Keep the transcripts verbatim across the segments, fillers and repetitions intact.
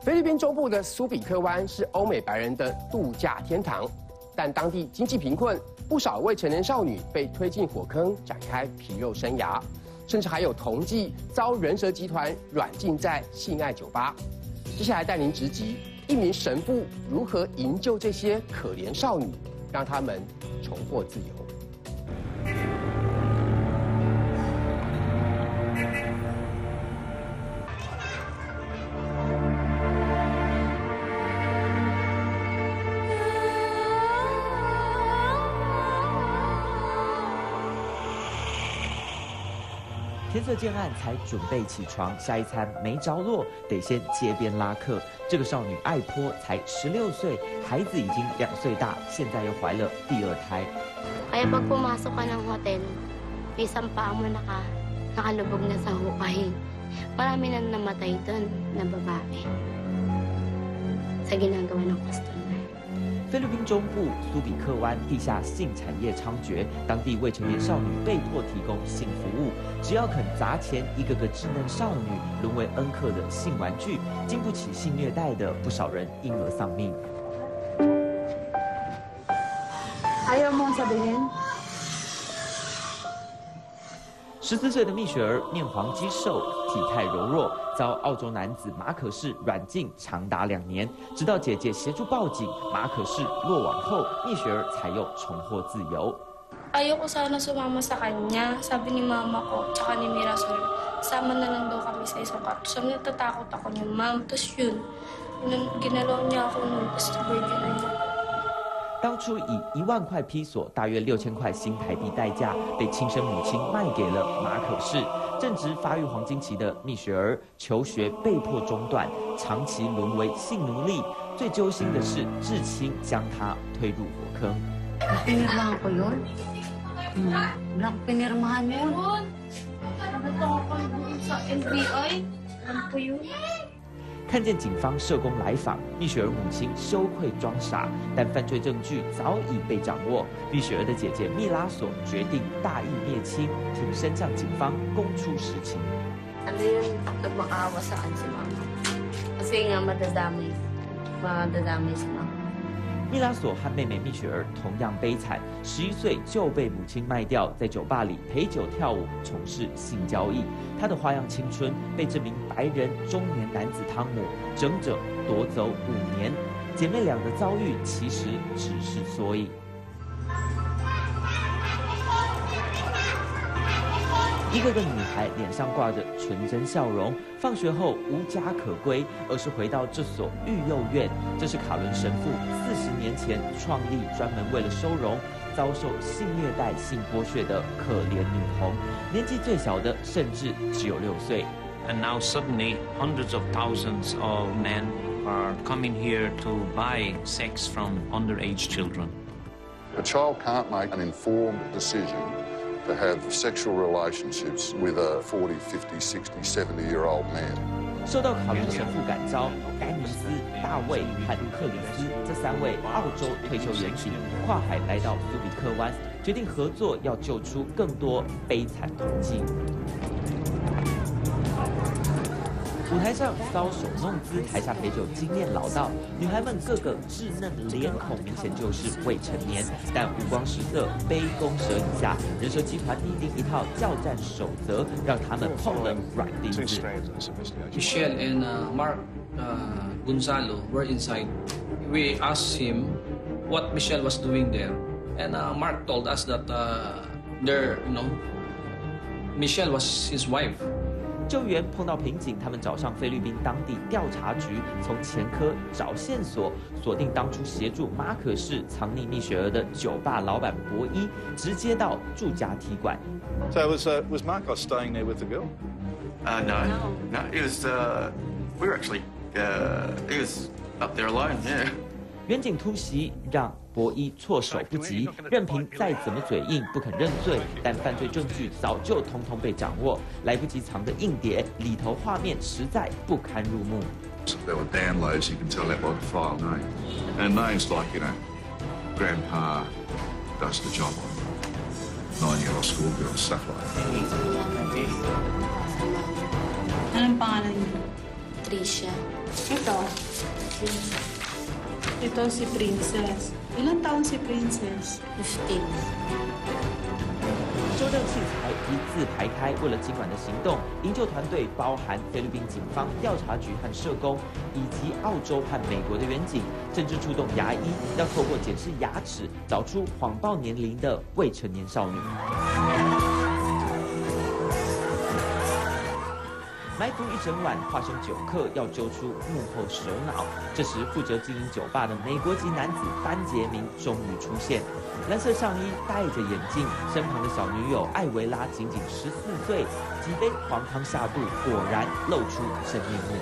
菲律宾中部的苏比克湾是欧美白人的度假天堂，但当地经济贫困，不少未成年少女被推进火坑，展开皮肉生涯，甚至还有同济遭人蛇集团软禁在性爱酒吧。接下来带您直击一名神父如何营救这些可怜少女，让她们重获自由。 天色渐暗，才准备起床，下一餐没着落，得先街边拉客。这个少女艾坡才十六岁，孩子已经两岁大，现在又怀了第二胎。 Kaya pag pumasok ka ng hotel, isang paa mo naka nakalubog na sa hukay. Marami na namatay doon na babae sa ginagawa ng customer. 菲律宾中部苏比克湾地下性产业猖獗，当地未成年少女被迫提供性服务，只要肯砸钱，一个个稚嫩少女沦为恩客的性玩具，经不起性虐待的不少人因而丧命。 Ayaw mo sabihin? 十四岁的蜜雪儿面黄肌瘦，体态柔弱，遭澳洲男子马可士软禁长达两年，直到姐姐协助报警，马可士落网后，蜜雪儿才又重获自由。 Ayoko sana sumama sa kanya. Sabi ni mama ko, tsaka ni Mirasol, sama na lang daw kami sa isang kwarto. Sabi niya, natatakot ako niya, ma'am. Tapos yun, ginalaw niya ako nun, tapos virgin na niya. 当初以一万块披索，大约六千块新台币代价，被亲生母亲卖给了马可士。正值发育黄金期的蜜雪儿，求学被迫中断，长期沦为性奴隶。最揪心的是，至亲将她推入火坑。 Pinirmahan ko yun. Wala ko pinirmahan yun. Nagtawa ko sa N B I. Alam ko yun. 看见警方社工来访，蜜雪儿母亲羞愧装傻，但犯罪证据早已被掌握。蜜雪儿的姐姐蜜拉索决定大义灭亲，挺身向警方供出实情。 Ano yung nagmakaawa sa akin si mama? Kasi nga madadamay, madadamay si mama. 蜜拉索和妹妹蜜雪儿同样悲惨，十一岁就被母亲卖掉，在酒吧里陪酒跳舞，从事性交易。她的花样青春被这名白人中年男子汤姆整整夺走五年。姐妹俩的遭遇其实只是缩影。一个个女孩脸上挂着纯真笑容，放学后无家可归，而是回到这所育幼院。这是卡伦神父四十年前创立，专门为了收容遭受性虐待、性剥削的可怜女童，年纪最小的甚至只有六岁。 And now suddenly, hundreds of thousands of men are coming here to buy sex from underage children. A child can't make an informed decision to have sexual relationships with a forty, fifty, sixty, seventy year old man. 受到卡伦神父感召，丹尼斯、大卫和克里斯这三位澳洲退休员警跨海来到苏比克湾，决定合作，要救出更多悲惨童妓。舞台上搔首弄姿，台下陪酒经验老道，女孩们个个稚嫩，脸孔明显就是未成年，但五光十色，杯弓蛇影下，人蛇集团拟定一套教战守则，让他们碰了软钉子。 Michelle and uh, Mark uh, Gonzalo were inside. We asked him what Michelle was doing there, and uh, Mark told us that uh, there, you know, Michelle was his wife. 救援碰到瓶颈，他们找上菲律宾当地调查局，从前科找线索，锁定当初协助马可士藏匿蜜雪儿的酒吧老板博伊，直接到住家踢馆。 So was uh, was Marcos staying there with the girl? Uh, no, no. It was. Uh, we were actually. Uh, he was up there alone. Yeah. 远警突袭让博伊措手不及，任凭再怎么嘴硬不肯认罪，但犯罪证据早就通通被掌握，来不及藏的硬碟里头画面实在不堪入目。 There were downloads, you can tell that by the file name, and names like you know, Grandpa does the job on nine-year-old schoolgirl stuff like that. Anong pangalan niyo? Patricia. Ito. Ito si Princess. Ilan taon si Princess? fifteen. 周热器材一字排开，为了今晚的行动，营救团队包含菲律宾警方调查局和社工，以及澳洲和美国的远警，甚至出动牙医，要透过检视牙齿，找出谎报年龄的未成年少女。埋伏一整晚，化身酒客，要揪出幕后首脑。这时，负责经营酒吧的美国籍男子班杰明终于出现，蓝色上衣，戴着眼镜，身旁的小女友艾维拉仅仅十四岁，几杯黄汤下肚，果然露出真面目。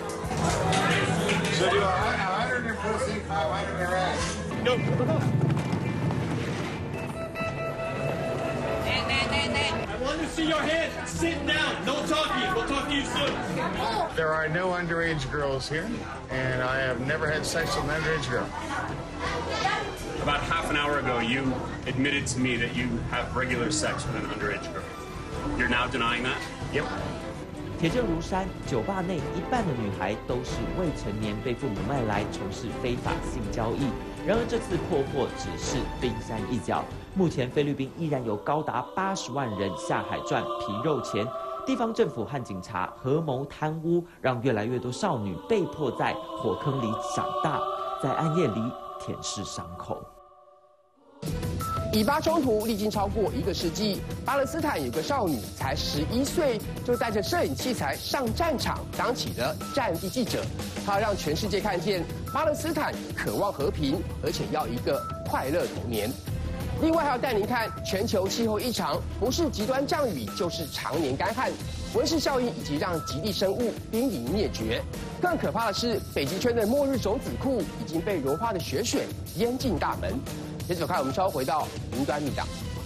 I want to see your hands. Sit down. No talking. We'll talk to you soon. There are no underage girls here, and I have never had sex with an underage girl. About half an hour ago, you admitted to me that you have regular sex with an underage girl. You're now denying that? Yep. 铁证如山，酒吧内一半的女孩都是未成年，被父母卖来从事非法性交易。然而这次破获只是冰山一角，目前菲律宾依然有高达八十万人下海赚皮肉钱，地方政府和警察合谋贪污，让越来越多少女被迫在火坑里长大，在暗夜里舔舐伤口。 以巴冲突历经超过一个世纪，巴勒斯坦有个少女才十一岁，就带着摄影器材上战场，当起了战地记者。她要让全世界看见巴勒斯坦渴望和平，而且要一个快乐童年。另外还要带您看全球气候异常，不是极端降雨，就是常年干旱，温室效应以及让极地生物濒临灭绝。更可怕的是，北极圈的末日种子库已经被融化的雪水淹进大门。接着看，我们稍后回到云端密档。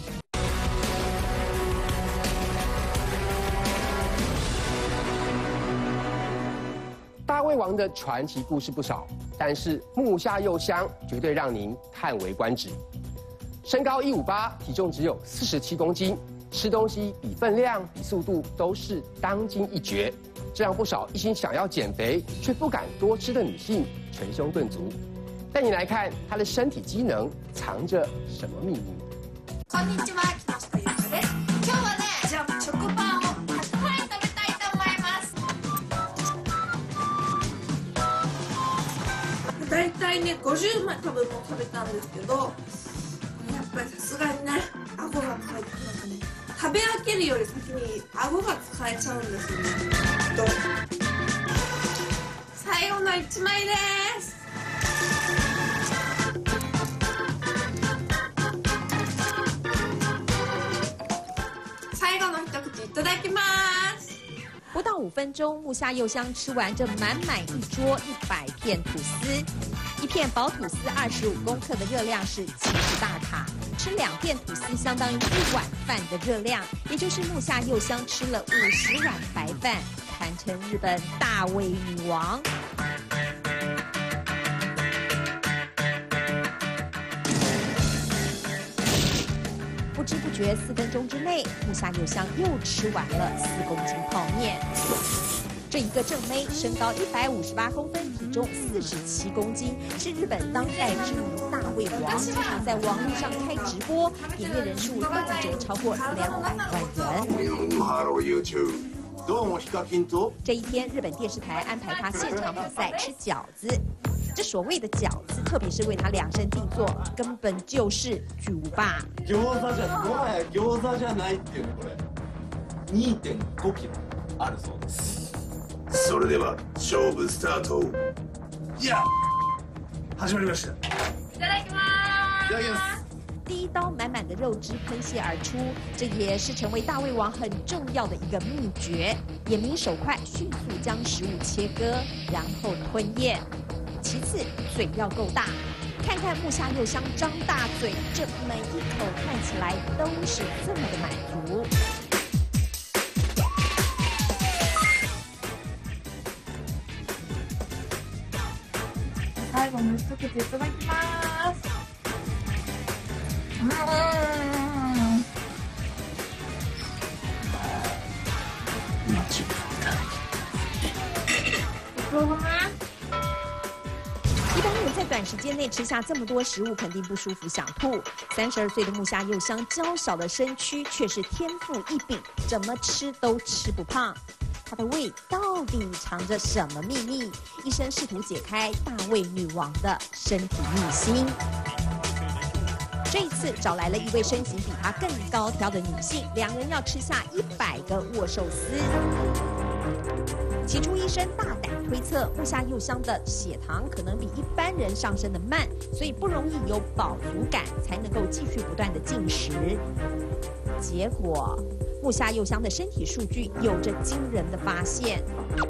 大胃王的传奇故事不少，但是木下佑香绝对让您叹为观止。身高一五八，体重只有四十七公斤，吃东西比分量、比速度都是当今一绝，这让不少一心想要减肥却不敢多吃的女性捶胸顿足。带你来看她的身体机能藏着什么秘密。 こんにちは、木下ゆかです。今日はね、じゃあ食パンをたくさん食べたいと思います。だいたいね、ごじゅうまい多分もう食べたんですけど、やっぱりさすがにね、顎が使えてなんかね、食べ飽きるより先に顎が使えちゃうんですよね。と最後のいちまいです。 不到五分钟，木下佑香吃完这满满一桌一百片吐司。一片薄吐司二十五公克的热量是七十大卡，吃两片吐司相当于一碗饭的热量，也就是木下佑香吃了五十碗白饭，堪称日本大胃女王。不知不觉，四分钟之内，木下佑香又吃完了四公斤泡面。这一个正妹，身高一百五十八公分，体重四十七公斤，是日本当代知名大胃王，经常在网络上开直播，点阅人数动辄超过两百万人。这一天，日本电视台安排他现场比赛吃饺子。这所谓的饺子，特别是为他量身定做，根本就是巨无霸。 餃子じゃもはや餃子じゃないっていうのこれ にてんごキロあるそうです。それでは勝負スタート。いや、始まりました。 いただきます。 いただきます。 第一刀满满的肉汁喷泻而出，这也是成为大胃王很重要的一个秘诀。眼明手快，迅速将食物切割，然后吞咽。其次，嘴要够大，看看木下佑香张大嘴，这每一口看起来都是这么的满足。 最後の一口いただきます。うーん。 一般人在短时间内吃下这么多食物，肯定不舒服想吐。三十二岁的木下佑香，娇小的身躯却是天赋异禀，怎么吃都吃不胖。她的胃到底藏着什么秘密？医生试图解开大胃女王的身体秘辛。这一次找来了一位身形比她更高挑的女性，两人要吃下一百个握寿司。起初，医生大胆推测，木下佑香的血糖可能比一般人上升的慢，所以不容易有饱足感，才能够继续不断的进食。结果，木下佑香的身体数据有着惊人的发现。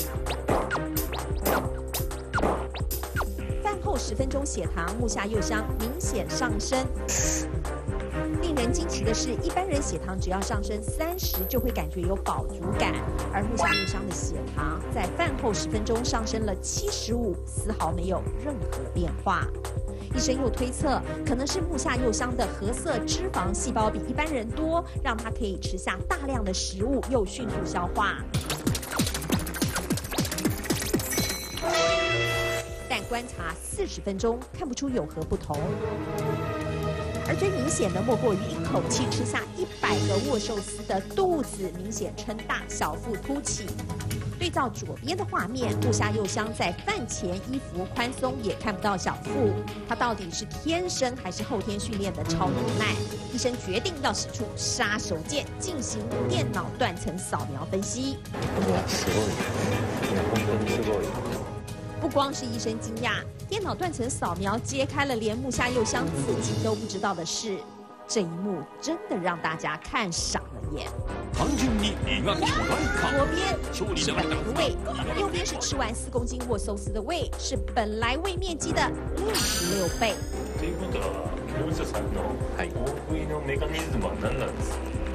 饭后十分钟，血糖木下佑香明显上升。令人惊奇的是，一般人血糖只要上升三十就会感觉有饱足感，而木下佑香的血糖在饭后十分钟上升了七十五，丝毫没有任何变化。医生又推测，可能是木下佑香的褐色脂肪细胞比一般人多，让她可以吃下大量的食物，又迅速消化。但观察四十分钟，看不出有何不同。而最明显的莫过于一口气吃下一百个握寿司的肚子明显撑大，小腹凸起。对照左边的画面，木下佑香在饭前衣服宽松，也看不到小腹。她到底是天生还是后天训练的超能耐？医生决定要使出杀手锏，进行电脑断层扫描分析。不光是医生惊讶，电脑断层扫描揭开了连木下佑香自己都不知道的事。这一幕真的让大家看傻了眼。左边是本来的胃，右边是吃完四公斤握寿司的胃，是本来胃面积的六十六倍。 ということは、業者さんの大食いのメカニズムは何なんですか？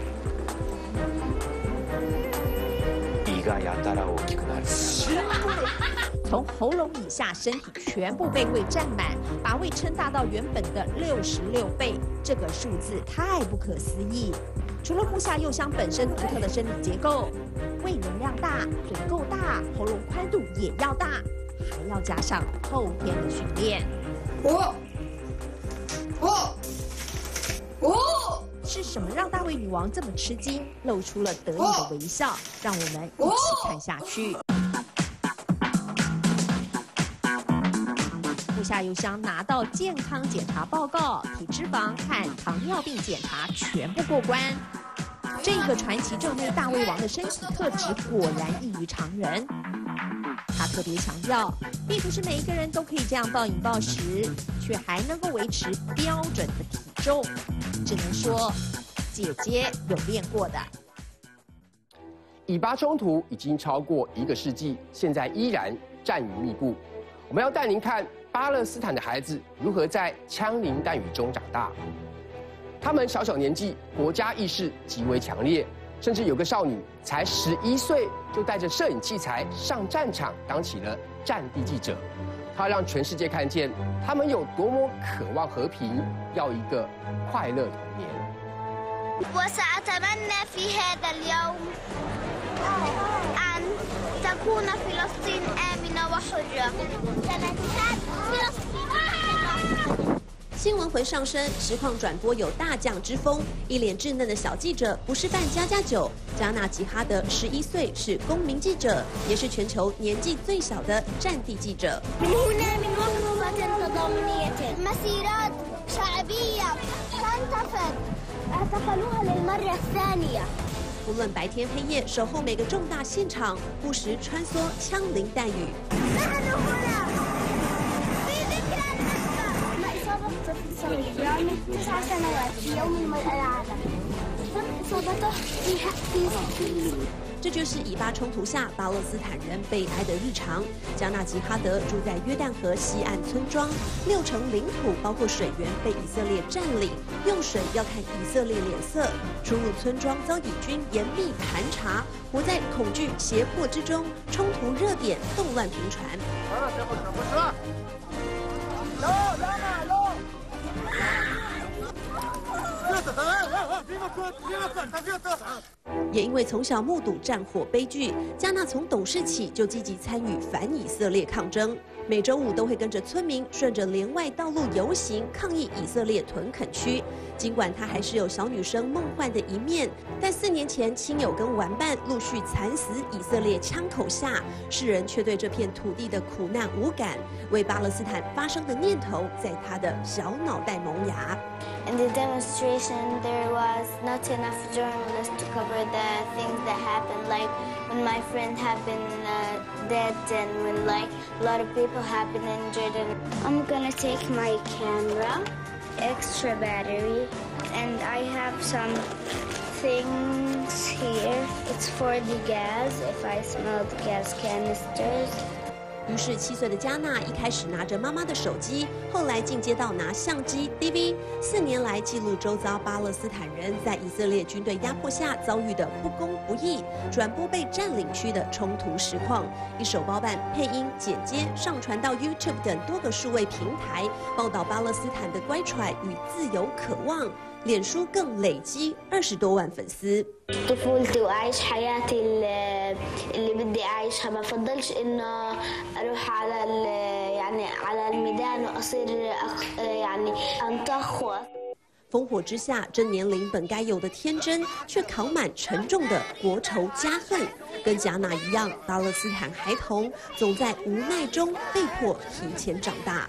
胃がやたら大きくなる。 从喉咙以下，身体全部被胃占满，把胃撑大到原本的六十六倍，这个数字太不可思议。除了木下佑香本身独特的生理结构，胃容量大、嘴够大、喉咙宽度也要大，还要加上后天的训练。哦哦哦！是什么让大胃女王这么吃惊，露出了得意的微笑？让我们一起看下去。木下佑香拿到健康检查报告，体脂肪和糖尿病检查全部过关。这个传奇正妹大胃王的身体特质果然异于常人。他特别强调，并不是每一个人都可以这样暴饮暴食，却还能够维持标准的体重。只能说，姐姐有练过的。 以巴冲突已经超过一个世纪，现在依然战云密布。我们要带您看巴勒斯坦的孩子如何在枪林弹雨中长大。他们小小年纪，国家意识极为强烈，甚至有个少女才十一岁，就带着摄影器材上战场，当起了战地记者。她让全世界看见他们有多么渴望和平，要一个快乐童年。 وسأتمنى في هذا اليوم أن تكون فلسطين آمنة وحرة. 新闻回上升，实况转播有大将之风。一脸稚嫩的小记者不是扮家家酒，加纳吉哈德十一岁，是公民记者，也是全球年纪最小的战地记者。 مسيرات شعبية تنتفض اعتقلوها للمرة الثانية. 无论白天黑夜，守候每个重大现场，不时穿梭枪林弹雨。 تسع سنوات في يوم المرأة العالمي. إصابته في 这就是以巴冲突下巴勒斯坦人悲哀的日常。加纳吉哈德住在约旦河西岸村庄，六成领土包括水源被以色列占领，用水要看以色列脸色。出入村庄遭以军严密盘查，活在恐惧胁迫之中，冲突热点动乱频传。 也因为从小目睹战火悲剧，加纳从懂事起就积极参与反以色列抗争。每周五都会跟着村民顺着连外道路游行，抗议以色列屯垦区。尽管他还是有小女生梦幻的一面，但四年前亲友跟玩伴陆续惨死以色列枪口下，世人却对这片土地的苦难无感，为巴勒斯坦发生的念头在他的小脑袋萌芽。 In the demonstration, there was not enough journalists to cover the things that happened, like when my friend have been uh, dead and when like a lot of people have been injured. And I'm gonna take my camera, extra battery, and I have some things here. It's for the gas, if I smell the gas canisters. 于是，七岁的加纳一开始拿着妈妈的手机，后来进阶到拿相机 D V。四年来，记录周遭巴勒斯坦人在以色列军队压迫下遭遇的不公不义，转播被占领区的冲突实况，一手包办配音、剪接，上传到 YouTube 等多个数位平台，报道巴勒斯坦的乖舛与自由渴望。脸书更累积二十多万粉丝。 طفولتي وأعيش حياتي اللي بدي أعيشها ما بفضلش إنه أروح على يعني على الميدان وأصير يعني أنطخ. 烽火之下，这年龄本该有的天真，却扛满沉重的国仇家恨。跟贾娜一样，巴勒斯坦孩童总在无奈中被迫提前长大。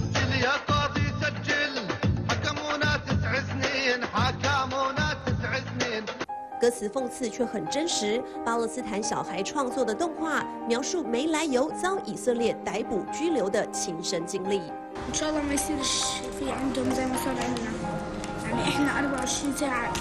歌词讽刺却很真实，巴勒斯坦小孩创作的动画描述没来由遭以色列逮捕拘留的亲身经历。 إن شاء الله ما يصيرش في عندهم زي ما صار عندنا، يعني إحنا أربعة وعشرين ساعة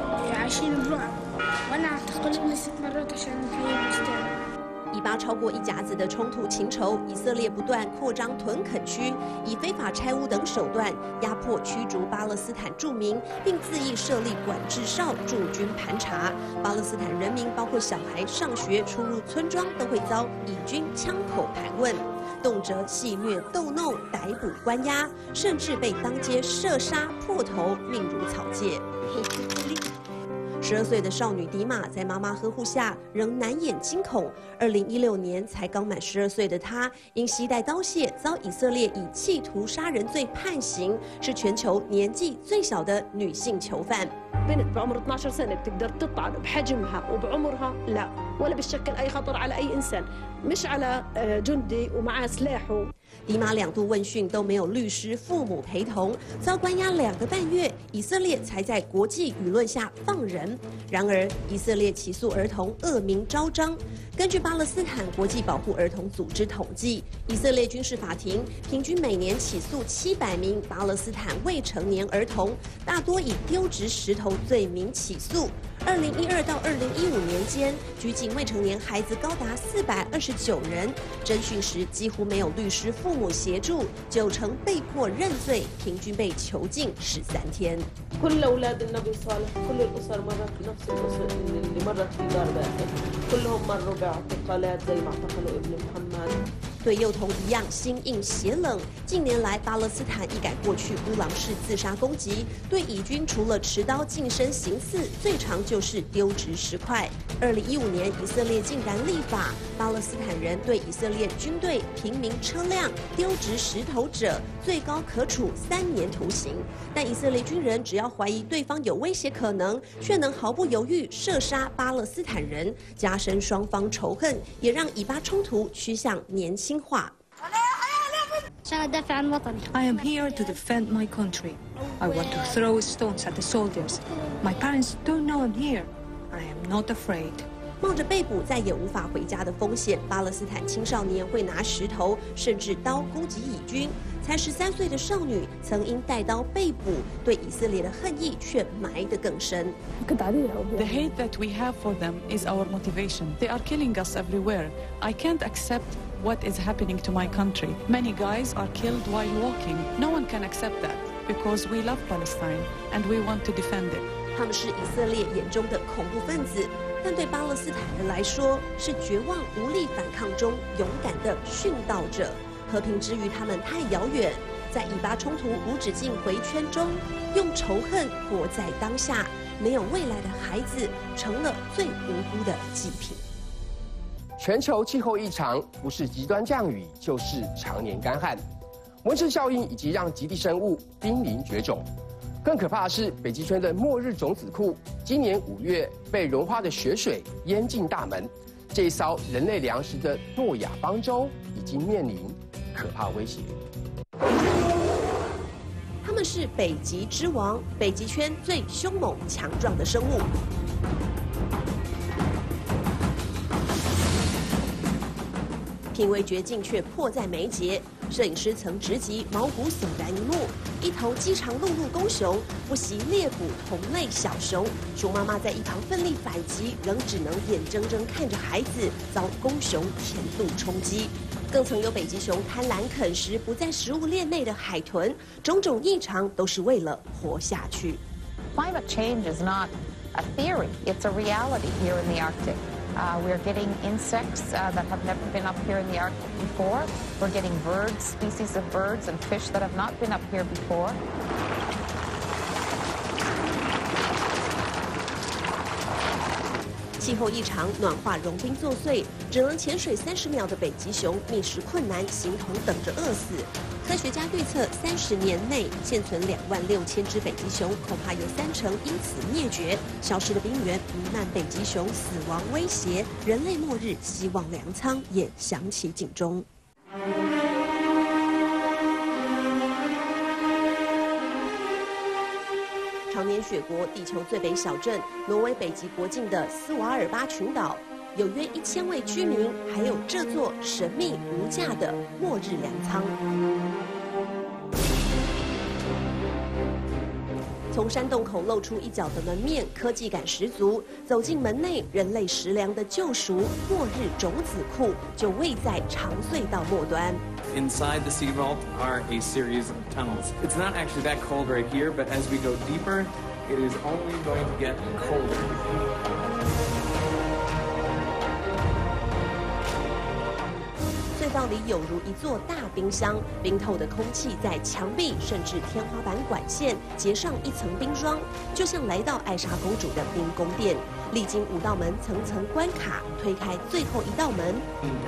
عايشين برعب، وأنا اعتقلت لي ست مرات عشان في مستوى. 以巴超过一甲子的冲突情仇，以色列不断扩张屯垦区，以非法拆屋等手段压迫驱逐巴勒斯坦住民，并恣意设立管制哨驻军盘查。巴勒斯坦人民，包括小孩上学、出入村庄，都会遭以军枪口盘问，动辄戏虐、逗弄、逮捕、关押，甚至被当街射杀、破头，命如草芥。十二岁的少女迪玛在妈妈呵护下仍难掩惊恐。二零一六年才刚满十二岁的她，因携带刀械遭以色列以企图杀人罪判刑，是全球年纪最小的女性囚犯。 بنت بعمر اثني عشر سنة بتقدر تطعن بحجمها وبعمرها لا ولا بتشكل أي خطر على أي إنسان مش على جندي ومعاه سلاحه。 迪玛两度问讯都没有律师、父母陪同，遭关押两个半月，以色列才在国际舆论下放人。然而，以色列起诉儿童恶名昭彰。根据巴勒斯坦国际保护儿童组织统计，以色列军事法庭平均每年起诉七百名巴勒斯坦未成年儿童，大多以丢掷石头罪名起诉。二零一二到二零一五年间，拘禁未成年孩子高达四百二十九人。侦讯时几乎没有律师、父母协助，九成被迫认罪，平均被囚禁十三天。 كل أولاد النبي صالح كل الأسر مرت بنفس الأسر اللي مرت في دار باسل كلهم مروا باعتقالات زي ما اعتقلوا ابن محمد。 对幼童一样心硬血冷。近年来，巴勒斯坦一改过去布朗式自杀攻击，对以军除了持刀近身行刺，最常就是丢掷石块。二零一五年，以色列竟然立法，巴勒斯坦人对以色列军队、平民车辆丢掷石头者，最高可处三年徒刑。但以色列军人只要怀疑对方有威胁可能，却能毫不犹豫射杀巴勒斯坦人，加深双方仇恨，也让以巴冲突趋向年轻。 I am here to defend my country. I want to throw stones at the soldiers. My parents don't know I'm here. I am not afraid. 冒着被捕再也无法回家的风险，巴勒斯坦青少年会拿石头甚至刀攻击以军。才十三岁的少女曾因带刀被捕，对以色列的恨意却埋得更深。 The hate that we have for them is our motivation. They are killing us everywhere. I can't accept what is happening to my country. Many guys are killed while walking. No one can accept that because we love Palestine and we want to defend it. 他们是以色列眼中的恐怖分子，但对巴勒斯坦人来说，是绝望无力反抗中勇敢的殉道者。和平之于他们太遥远， 在以巴冲突无止境回圈中，用仇恨活在当下，没有未来的孩子成了最无辜的祭品。 全球气候异常，不是极端降雨，就是常年干旱。温室效应以及让极地生物濒临绝种。更可怕的是，北极圈的末日种子库今年五月被融化的雪水淹进大门。这一艘人类粮食的诺亚方舟已经面临可怕威胁。 它们是北极之王，北极圈最凶猛强壮的生物。濒危绝境却迫在眉睫，摄影师曾直击毛骨悚然一幕：一头饥肠辘辘公熊不惜猎捕同类小熊，熊妈妈在一旁奋力反击，仍只能眼睁睁看着孩子遭公熊田路冲击。更曾有北极熊贪婪啃食不在食物链内的海豚，种种异常都是为了活下去。 Climate change is not a theory; it's a reality here in the Arctic. Uh, we're getting insects uh, that have never been up here in the Arctic before. We're getting birds, species of birds and fish that have not been up here before. 气候异常，暖化融冰作祟，只能潜水三十秒的北极熊觅食困难，形同等着饿死。科学家预测，三十年内现存两万六千只北极熊，恐怕有三成因此灭绝。消失的冰原弥漫北极熊死亡威胁，人类末日希望粮仓也响起警钟。常年雪国，地球最北小镇，挪威北极国境的斯瓦尔巴群岛，有约一千位居民，还有这座神秘无价的末日粮仓。从山洞口露出一角的门面，科技感十足。走进门内，人类食粮的救赎末日种子库就位在长隧道末端。 Inside the sea vault are a series of tunnels. It's not actually that cold right here, but as we go deeper, it is only going to get colder. 隧道里有如一座大冰箱，冰透的空气在墙壁甚至天花板管线结上一层冰霜，就像来到艾莎公主的冰宫殿。历经五道门层层关卡，推开最后一道门。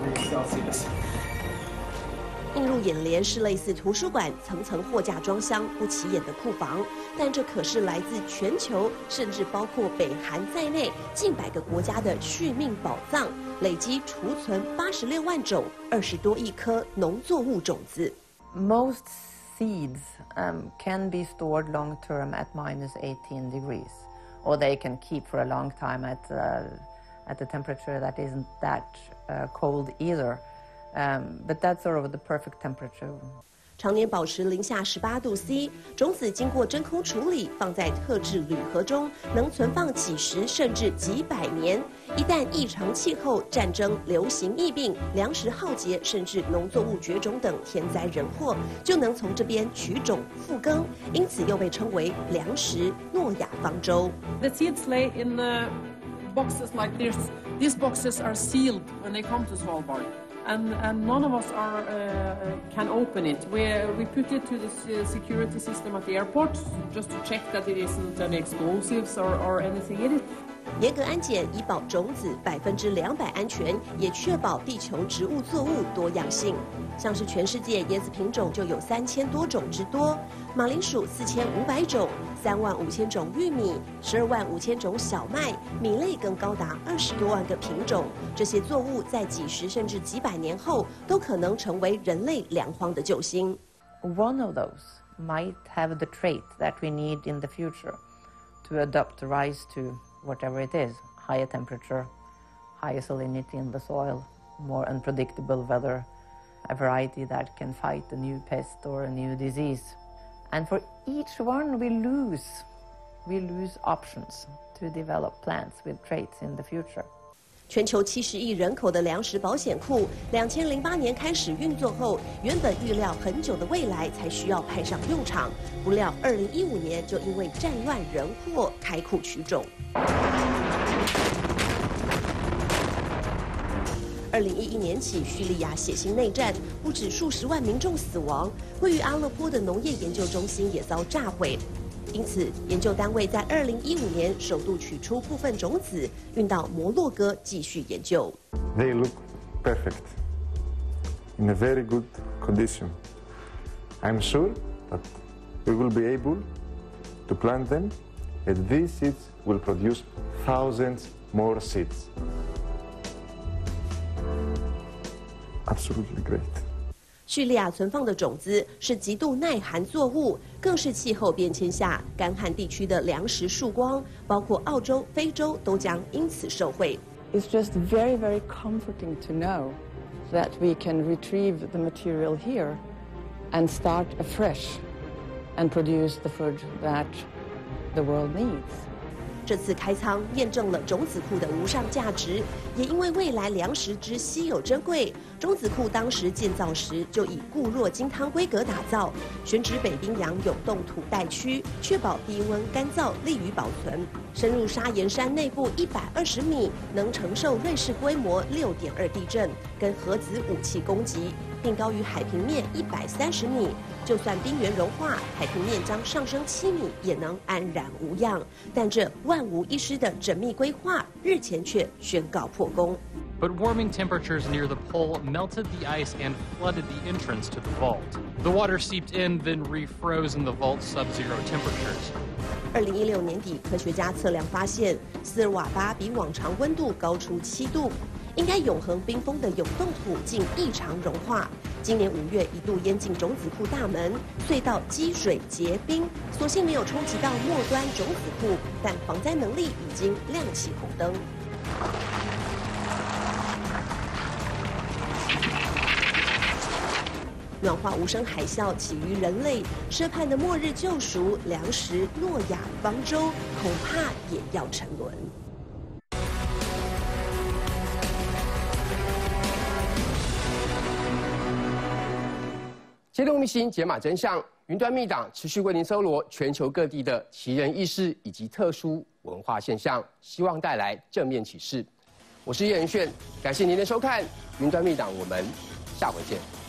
映入眼帘是类似图书馆层层货架装箱不起眼的库房，但这可是来自全球，甚至包括北韩在内近百个国家的续命宝藏，累积储存八十六万种、二十多亿颗农作物种子。 Most seeds um, can be stored long term at minus eighteen degrees, or they can keep for a long time at uh, at a temperature that isn't that uh, cold either. Um, but that's sort of the perfect temperature. 常年保持零下十八度 C， 种子经过真空处理，放在特制铝盒中，能存放几十甚至几百年。一旦异常气候、战争、流行疫病、粮食耗竭，甚至农作物绝种等天灾人祸，就能从这边取种复耕，因此又被称为粮食诺亚方舟。 The seeds lay in uh, boxes like this. These boxes are sealed when they come to Svalbard. And, and none of us are, uh, can open it. We, we put it to the security system at the airport just to check that it isn't any explosives or, or anything in it. 严格安检，以保种子百分之两百安全，也确保地球植物作物多样性。像是全世界椰子品种就有三千多种之多，马铃薯四千五百种，三万五千种玉米，十二万五千种小麦，米类更高达二十多万个品种。这些作物在几十甚至几百年后，都可能成为人类粮荒的救星。 One of those might have the trait that we need in the future to adapt the rice to whatever it is, higher temperature, higher salinity in the soil, more unpredictable weather, a variety that can fight a new pest or a new disease. And for each one we lose, we lose options to develop plants with traits in the future. 全球七十亿人口的粮食保险库，两千零八年开始运作后，原本预料很久的未来才需要派上用场，不料二零一五年就因为战乱人祸开库取种。 二零一一年起，叙利亚血腥内战，不止数十万民众死亡，位于阿勒颇的农业研究中心也遭炸毁。因此，研究单位在二零一五年首度取出部分种子，运到摩洛哥继续研究。 They look perfect, in a very good condition. I'm sure that we will be able to plant them, and these seeds will produce thousands more seeds. Absolutely great. 叙利亚存放的种子是极度耐寒作物，更是气候变迁下干旱地区的粮食曙光，包括澳洲、非洲都将因此受惠。 It's just very, very comforting to know that we can retrieve the material here and start afresh and produce the food that the world needs. 这次开仓验证了种子库的无上价值，也因为未来粮食之稀有珍贵，种子库当时建造时就以固若金汤规格打造，选址北冰洋永冻土带区，确保低温干燥，利于保存。深入砂岩山内部一百二十米，能承受瑞士规模六点二地震跟核子武器攻击，并高于海平面一百三十米。就算冰原融化，海平面将上升七米，也能安然无恙。但这万无一失的缜密规划，日前却宣告破功。 But warming temperatures near the pole melted the ice and flooded the entrance to the vault. The water seeped in, then refroze in the vault's sub-zero temperatures. 二零一六年底，科学家测量发现，斯尔瓦巴比往常温度高出七度，应该永恒冰封的永冻土竟异常融化。今年五月一度淹进种子库大门，隧道积水结冰，所幸没有冲击到末端种子库，但防灾能力已经亮起红灯。暖化无声海啸起于人类，奢盼的末日救赎，粮食诺亚方舟恐怕也要沉沦。 揭露秘辛，解码真相。云端密档持续为您搜罗全球各地的奇人异事以及特殊文化现象，希望带来正面启示。我是叶仁炫，感谢您的收看。云端密档，我们下回见。